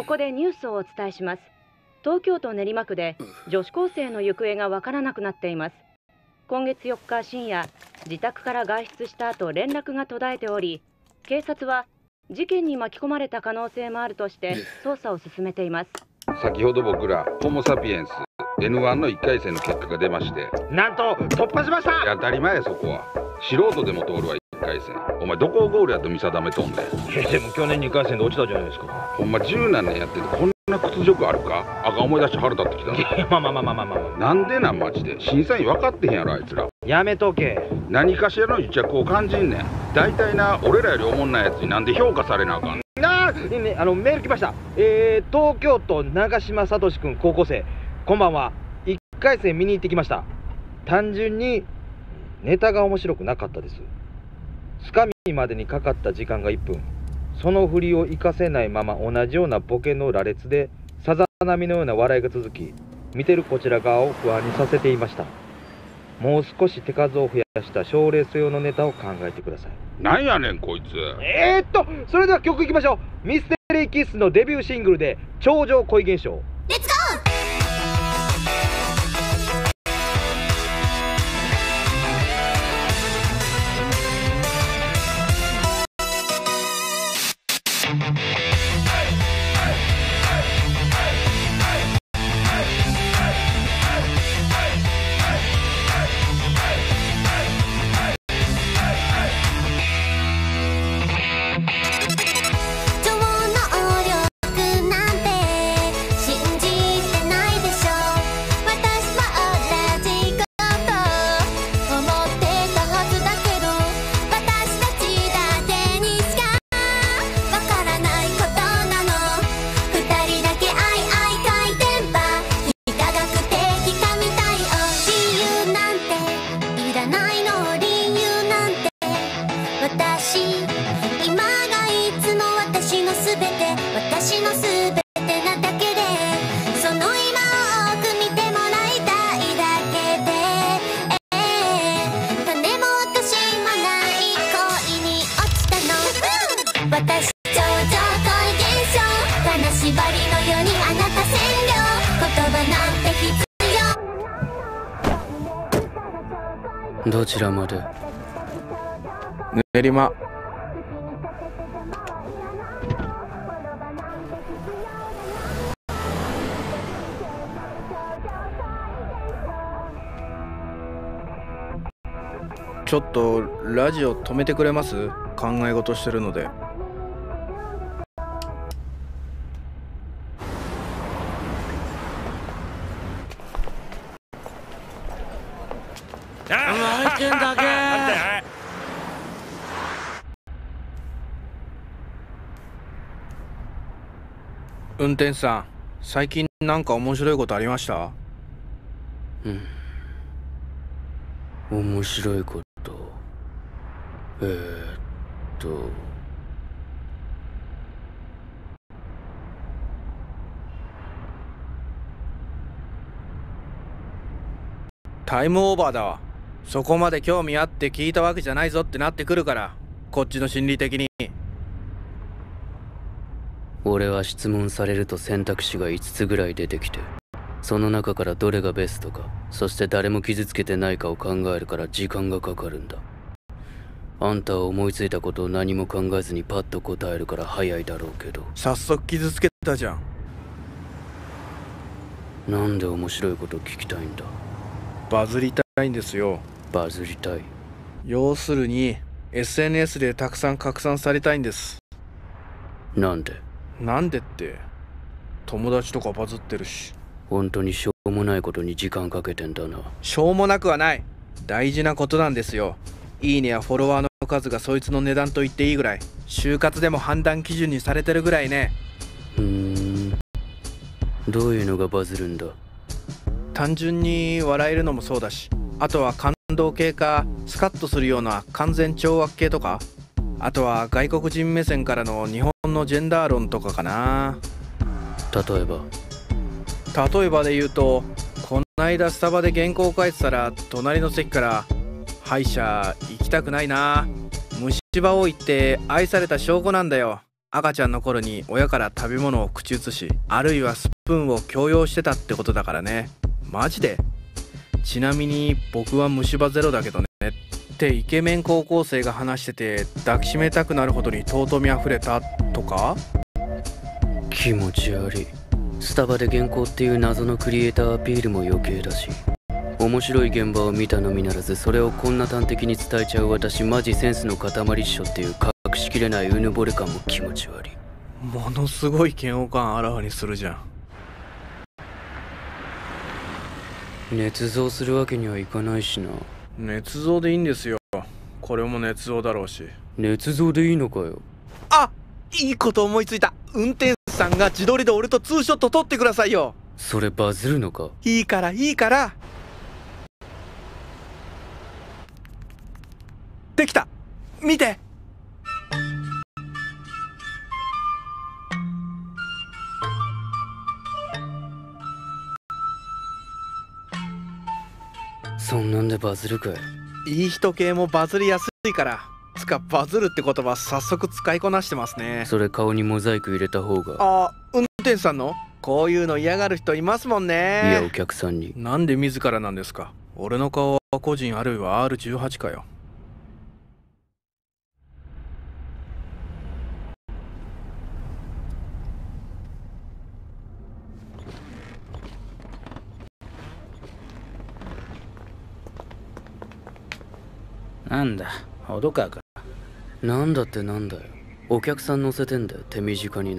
こでニュースをお伝えします。東京都練馬区で女子高生の行方がわからなくなっています。今月4日深夜、自宅から外出した後連絡が途絶えており、警察は事件に巻き込まれた可能性もあるとして捜査を進めています。 先ほど僕らホモ・サピエンス N1 の1回戦の結果が出まして、 なんと突破しました。 当たり前や。そこは素人でも通るわ。1回戦お前どこをゴールやと見定めとんねん。 でも去年2回戦で落ちたじゃないですか。 ほんま十何年やっててこんな屈辱あるか。あかん、思い出して腹立ってきたな。 まあなんでなんマジで。審査員分かってへんやろあいつら。 やめとけ。 何かしらの癒着を感じんねん。大体な、俺らよりおもんないやつになんで評価されなあかんねん。 メール来ました。東京都長島聡君高校生、こんばんは。1回戦見に行ってきました。単純にネタが面白くなかったです。つかみまでにかかった時間が1分。その振りを活かせないまま同じようなボケの羅列でさざ波のような笑いが続き、見てるこちら側を不安にさせていました。もう少し手数を増やした賞レース用のネタを考えてください。 なんやねんこいつ。 それでは曲いきましょう。ミステリーキッスのデビューシングルで超常恋現象。 レッツゴー。 どちらまで？ 練馬。ちょっとラジオ止めてくれます？考え事してるので。 意見だけ。 運転手さん、最近なんか面白いことありました？ 面白いこと。 タイムオーバーだわ。そこまで興味あって聞いたわけじゃないぞってなってくるから、こっちの心理的に。 俺は質問されると選択肢が5つぐらい出てきて、その中からどれがベストか、そして誰も傷つけてないかを考えるから時間がかかるんだ。あんたは思いついたことを何も考えずにパッと答えるから早いだろうけど。 早速傷つけたじゃん。 なんで面白いこと聞きたいんだ？ バズりたいんですよ。 バズりたい？ 要するに SNS でたくさん拡散されたいんです。 なんで？ なんでって、友達とかバズってるし。 本当にしょうもないことに時間かけてんだな。 しょうもなくはない。大事なことなんですよ。いいねやフォロワーの数がそいつの値段と言っていいぐらい、就活でも判断基準にされてるぐらいね。 どういうのがバズるんだ？ 単純に笑えるのもそうだし、あとは感動系かスカッとするような完全懲悪系とか、あとは外国人目線からの日本のジェンダー論とかかな。例えばで言うと、こないだスタバで原稿書いてたら隣の席から「歯医者行きたくないな、虫歯多いって愛された証拠なんだよ」 赤ちゃんの頃に親から食べ物を口移し、あるいはスプーンを強要してたってことだからね。マジで？ちなみに僕は虫歯ゼロだけどねってイケメン高校生が話してて、抱きしめたくなるほどに尊みあふれたとか。 気持ち悪い。スタバで原稿っていう謎のクリエイターアピールも余計だし、面白い現場を見たのみならずそれをこんな端的に伝えちゃう私マジセンスの塊っしょっていう隠しきれないうぬぼれ感も気持ち悪い。 ものすごい嫌悪感あらわにするじゃん。 捏造するわけにはいかないしな。 捏造でいいんですよ。これも捏造だろうし。 捏造でいいのかよ。 あ、いいこと思いついた。運転手さんが自撮りで俺とツーショット撮ってくださいよ。 それバズるのか？ いいからいいから。できた。見て。 そんなんでバズるかよ。 いい人系もバズりやすいから。つかバズるって言葉早速使いこなしてますね。 それ顔にモザイク入れた方が。 あ、運転手さんのこういうの嫌がる人いますもんね。 いやお客さんに。 なんで自らなんですか？俺の顔は個人あるいは R18 かよ。 なんだ、ほどかか。 なんだってなんだよ。お客さん乗せてんだよ、手短にな。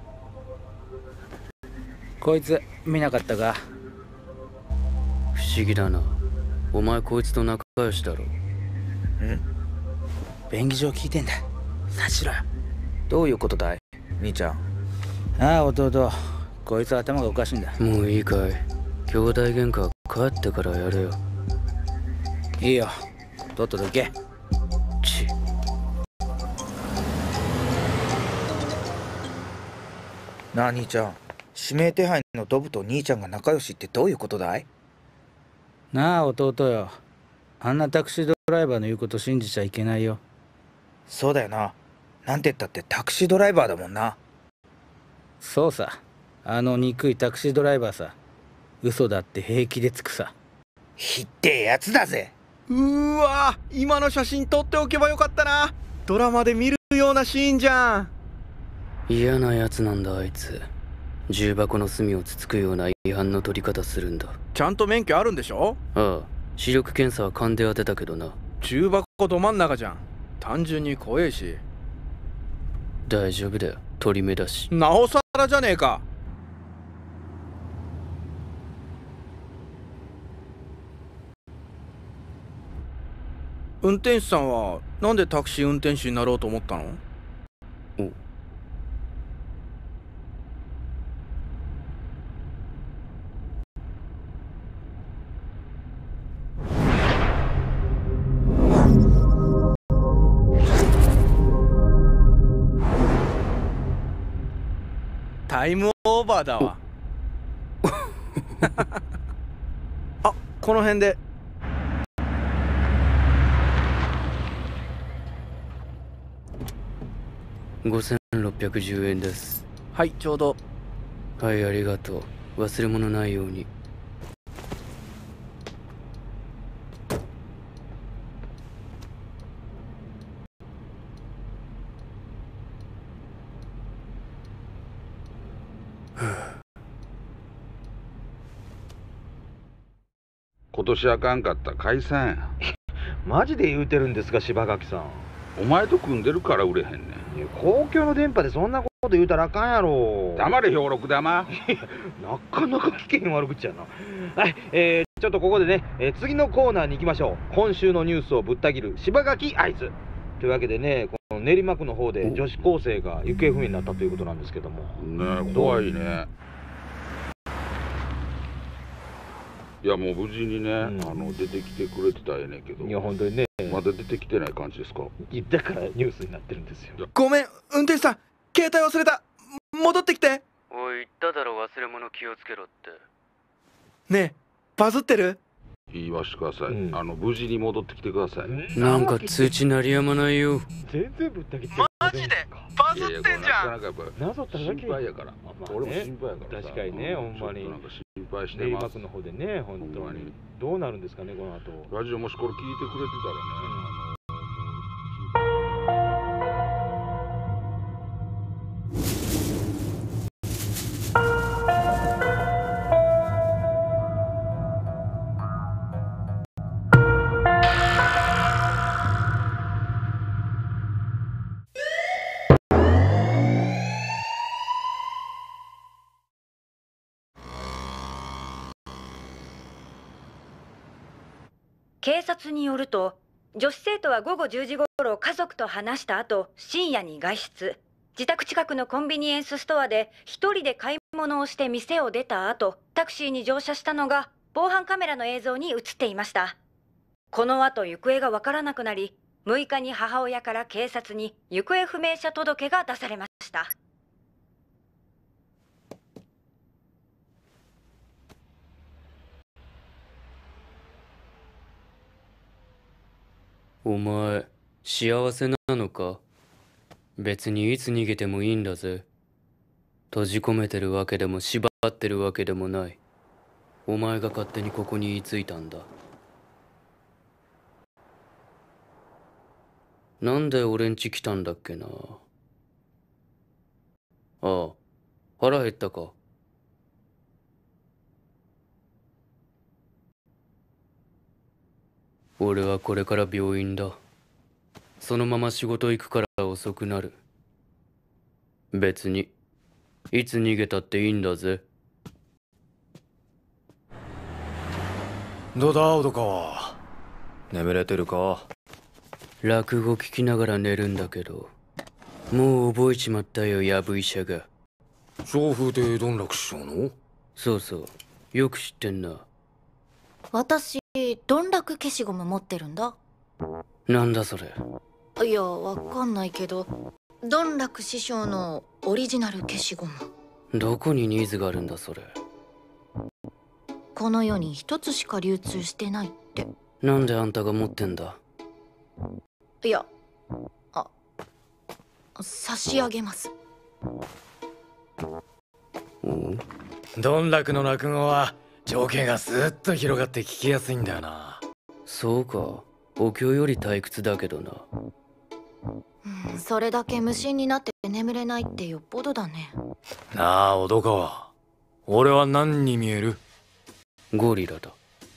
こいつ見なかったか？ 不思議だな。お前こいつと仲良しだろ。 便宜上聞いてんだ。さしろよ。 どういうことだい兄ちゃん。 ああ弟、こいつ頭がおかしいんだ。 もういいかい。兄弟喧嘩帰ってからやれよ。 いいよ、とっとと行け。 ちなあ兄ちゃん、指名手配のドブと兄ちゃんが仲良しってどういうことだい？ なあ弟よ、あんなタクシードライバーの言うこと信じちゃいけないよ。 そうだよな。なんて言ったってタクシードライバーだもんな。 そうさ、あの憎いタクシードライバーさ。嘘だって平気でつくさ。 ひってえやつだぜ。 わ、今の写真撮っておけばよかったな。ドラマで見るようなシーンじゃん。 嫌なやつなんだあいつ。重箱の隅をつつくような違反の取り方するんだ。 ちゃんと免許あるんでしょ？ ああ、視力検査は勘で当てたけどな。 重箱ど真ん中じゃん。単純に怖えし。 大丈夫だよ、取り目だし。 なおさらじゃねえか。運転手さんはなんでタクシー運転手になろうと思ったの？ おタイムオーバーだわ。あ、この辺で。 5610円です。 はい、ちょうど。 はい、ありがとう。忘れ物ないように。 今年あかんかった解散や。 マジで言うてるんですか柴垣さん。 お前と組んでるから売れへんねん。 いや公共の電波でそんなこと言うたらあかんやろ。 黙れ兵六玉。 なかなか危険悪口やな。はい、ちょっとここでね、次のコーナーに行きましょう。今週のニュースをぶった切る柴垣合図というわけでね、この練馬区の方で女子高生が行方不明になったということなんですけどもねえ、怖いね。いやもう無事にね、出てきてくれてたらええねんけど。 いや本当にね、 まだ出てきてない感じですか？ だからニュースになってるんですよ。 ごめん、運転手さん、携帯忘れた。戻ってきて。 おい、言っただろ忘れ物気をつけろって。 ねえ、バズってる？ 言わしてください、 うん無事に戻ってきてください。 なんか通知鳴りやまないよ。 全然ぶった切ってマジでバズいやいや、 ってんじゃん。 なかなかやっぱなぞっただけ心配やから、 まあね俺も心配やからさ。 確かにねほんまにちょっとなんか心配して練ます。 馬区の方でね本当にほんまにどうなるんですかねこの後。 ラジオもしこれ聞いてくれてたらね、 警察によると、女子生徒は午後10時頃家族と話した後、深夜に外出。自宅近くのコンビニエンスストアで一人で買い物をして店を出た後、タクシーに乗車したのが防犯カメラの映像に映っていました。この後行方がわからなくなり、6日に母親から警察に行方不明者届が出されました。 お前、幸せなのか？別にいつ逃げてもいいんだぜ。閉じ込めてるわけでも縛ってるわけでもない。お前が勝手にここに居ついたんだ。なんで俺ん家来たんだっけな。ああ、腹減ったか。俺はこれから病院だ。そのまま仕事行くから遅くなる。別にいつ逃げたっていいんだぜ。 どうだ小川、眠れてるか？ 落語聞きながら寝るんだけど、もう覚えちまったよ、やぶ医者が。 調布でどん楽師匠の？ そうそう、よく知ってんな。 私、どんらく消しゴム持ってるんだ。 なんだそれ。 いや、わかんないけど、どんらく師匠のオリジナル消しゴム。 どこにニーズがあるんだそれ。 この世に一つしか流通してないって。 なんであんたが持ってんだ？ いや、差し上げます。 どん楽の落語は情景がスーッと広がって聞きやすいんだよな。 そうか、お経より退屈だけどな。 それだけ無心になって眠れないってよっぽどだね。 なあ小川、俺は何に見える？ ゴリラだ。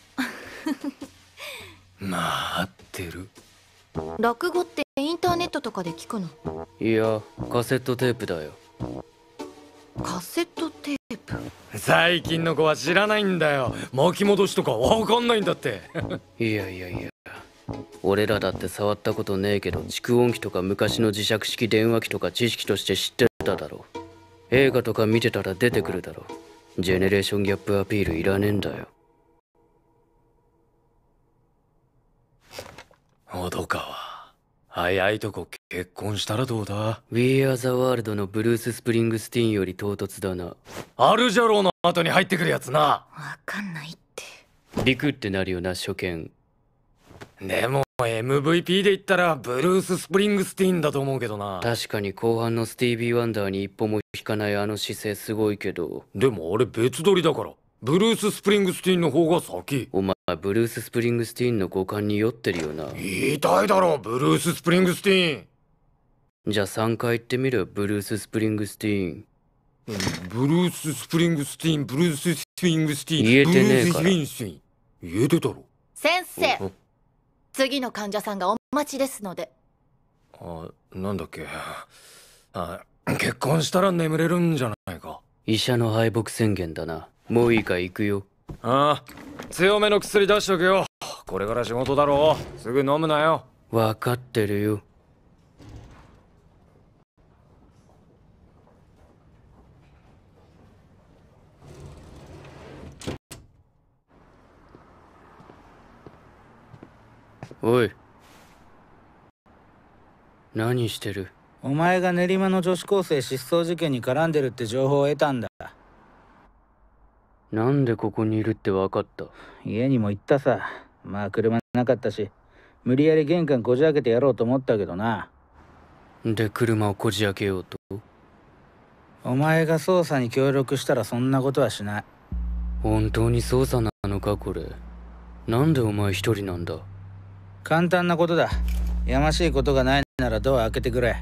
待ってる。 落語ってインターネットとかで聞くの？ いや、カセットテープだよ。 カセットテープ？ 最近の子は知らないんだよ。巻き戻しとかわかんないんだって。 いやいやいや、俺らだって触ったことねえけど、蓄音機とか昔の磁石式電話機とか知識として知ってただろ。映画とか見てたら出てくるだろ。ジェネレーションギャップアピールいらねえんだよ。 小川、早いとこ結婚したらどうだ？ We Are the World のブルース・スプリングスティーンより唐突だな。 アルジャローの後に入ってくるやつな。 わかんないって。 ビクってなるよな、初見。 でも MVP で言ったらブルース・スプリングスティーンだと思うけどな。 確かに後半のスティービー・ワンダーに一歩も引かないあの姿勢すごいけど。 でも俺別撮りだから、ブルース・スプリングスティーンの方が先。 お前ブルース・スプリングスティーンの五感に酔ってるよな。 言いたいだろ、ブルース・スプリングスティーン。 じゃあ3回言ってみる、ブルース・スプリングスティーン。 ブルース・スプリングスティーン、ブルース・スプリングスティーン。 言えてねえから。 ブルース・スプリングスティーン。言えてたろ。 先生、次の患者さんがお待ちですので。 なんだっけ。結婚したら眠れるんじゃないか。 医者の敗北宣言だな。もういいか、行くよ。 強めの薬出しとけよ。これから仕事だろう。すぐ飲むなよ。 分かってるよ。おい、何してる？ お前が練馬の女子高生失踪事件に絡んでるって情報を得たんだ。 なんでここにいるって分かった？ 家にも行ったさ。まあ車なかったし、無理やり玄関こじ開けてやろうと思ったけどな。 で、車をこじ開けようと？ お前が捜査に協力したらそんなことはしない。 本当に捜査なのかこれ？なんでお前一人なんだ？ 簡単なことだ。やましいことがないならドア開けてくれ。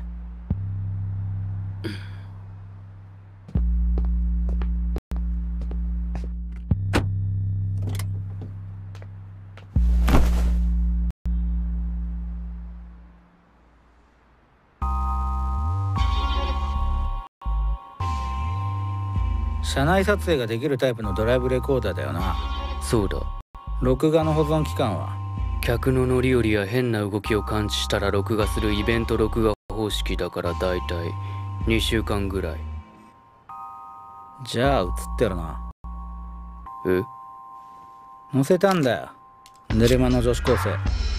車内撮影ができるタイプのドライブレコーダーだよな。 そうだ。 録画の保存期間は？ 客の乗り降りや変な動きを感知したら録画するイベント録画方式だからだいたい2週間ぐらい。 じゃあ映ってるな。 え？ 載せたんだよ、練馬の女子高生。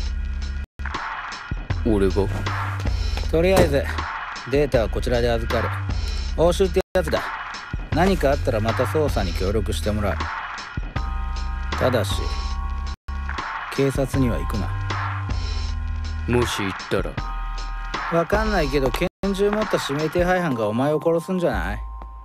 俺が？ とりあえずデータはこちらで預かる。押収ってやつだ。何かあったらまた捜査に協力してもらう。ただし警察には行くな。 もし行ったら？ わかんないけど拳銃持った指名手配犯がお前を殺すんじゃない？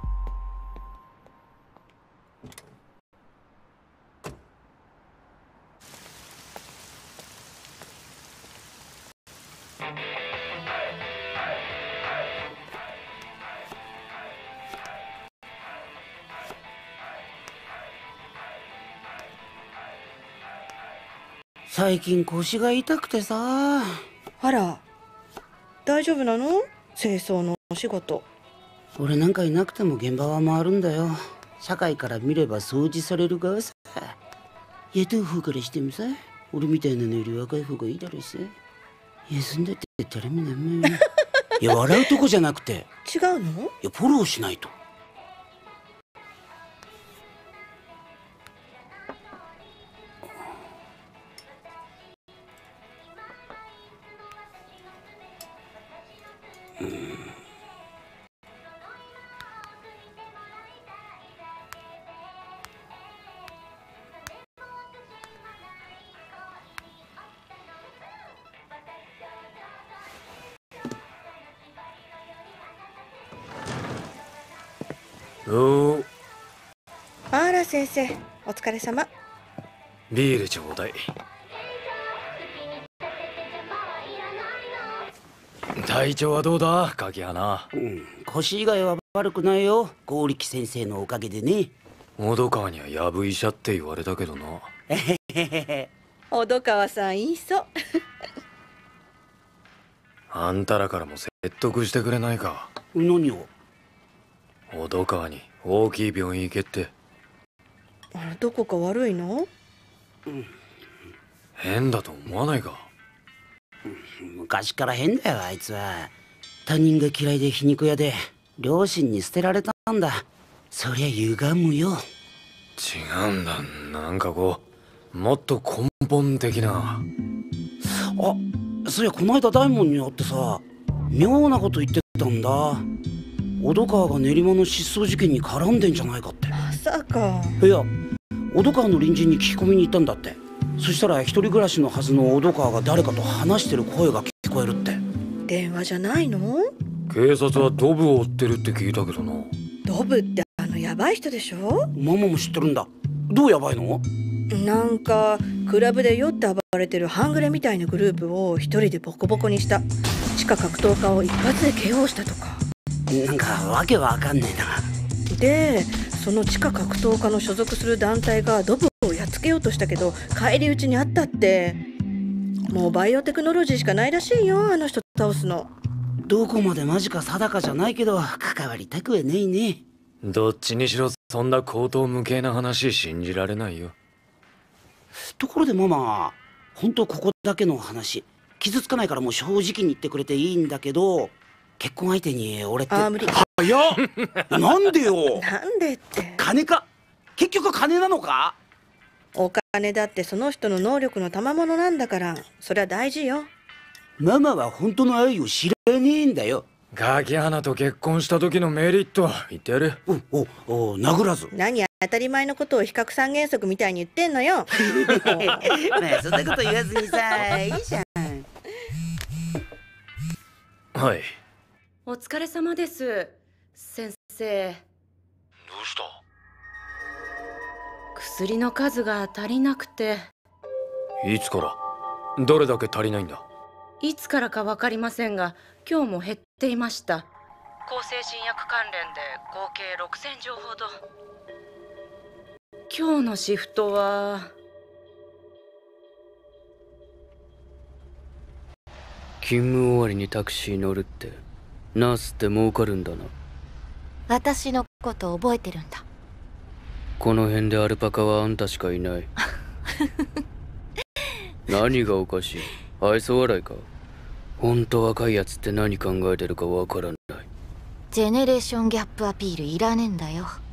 最近腰が痛くてさ。 あら、大丈夫なの？清掃のお仕事。 俺なんかいなくても現場は回るんだよ。社会から見れば掃除される側さ。雇う方からしてもさ、俺みたいなのより若い方がいいだろうし。休んでって誰もなんもいや、笑うとこじゃなくて。 違うの？ いや、フォローしないと。 おー。 あら先生、お疲れ様。 ビールちょうだい。体調はどうだ柿花？ 腰以外は悪くないよ。剛力先生のおかげでね。 小川にはやぶ医者って言われたけどな。 小川さん言いそう。 あんたらからも説得してくれないか。 何を？ 小川に大きい病院行けって。 どこか悪いの？ 変だと思わないか？ 昔から変だよあいつは。他人が嫌いで皮肉屋で両親に捨てられたんだ。そりゃ歪むよ。 違うんだ。なんかこうもっと根本的な。 あ、そういやこの間大門に会ってさ、妙なこと言ってたんだ。小川が練馬の失踪事件に絡んでんじゃないかって。 まさか。 いや、小川の隣人に聞き込みに行ったんだって。そしたら一人暮らしのはずの小川が誰かと話してる声が聞こえるって。 電話じゃないの？ 警察はドブを追ってるって聞いたけどな。 ドブってヤバい人でしょ？ ママも知ってるんだ。どうヤバいの？ なんかクラブで酔って暴れてる半グレみたいなグループを一人でボコボコにした。地下格闘家を一発で KO したとか。 なんかわけわかんねえな。 で、その地下格闘家の所属する団体がドブをやっつけようとしたけど返り討ちにあったって。もうバイオテクノロジーしかないらしいよ、あの人倒すの。 どこまでマジか定かじゃないけど関わりたくはないね。 どっちにしろそんな荒唐無稽な話信じられないよ。 ところでママ、本当ここだけの話、傷つかないからもう正直に言ってくれていいんだけど、結婚相手に俺って。 無理。 早っなんでよ。 なんでって。 金か。結局金なのか。 お金だってその人の能力の賜物なんだから、そりゃ大事よ。 ママは本当の愛を知らねえんだよ。 柿花と結婚した時のメリット言ってやる。 お殴らず。 何当たり前のことを比較三原則みたいに言ってんのよ。 まあそんなこと言わずにさ、いいじゃん。 はい。 お疲れ様です、先生。 どうした？ 薬の数が足りなくて。 いつからどれだけ足りないんだ？ いつからか分かりませんが、今日も減っていました。抗精神薬関連で合計6000錠ほど。今日のシフトは勤務終わりにタクシー乗るってナースって儲かるんだな。 私のこと覚えてるんだ。 この辺でアルパカはあんたしかいない。何がおかしい？愛想笑いか？ほんと若いやつって何考えてるかわからない。 ジェネレーションギャップアピールいらねえんだよ。